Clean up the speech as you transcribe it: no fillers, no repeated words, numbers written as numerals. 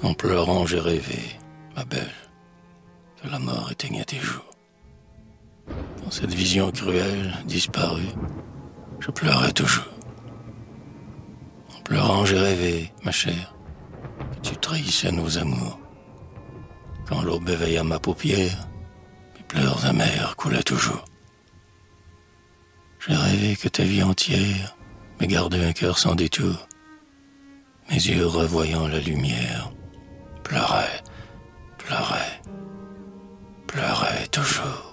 En pleurant, j'ai rêvé, ma belle, que la mort éteignait tes joues. Quand cette vision cruelle disparut, je pleurais toujours. En pleurant, j'ai rêvé, ma chère, que tu trahissais nos amours. Quand l'aube éveilla ma paupière, mes pleurs amers coulaient toujours. J'ai rêvé que ta vie entière me gardait un cœur sans détour. Mes yeux revoyant la lumière, pleuraient, pleuraient, pleuraient toujours.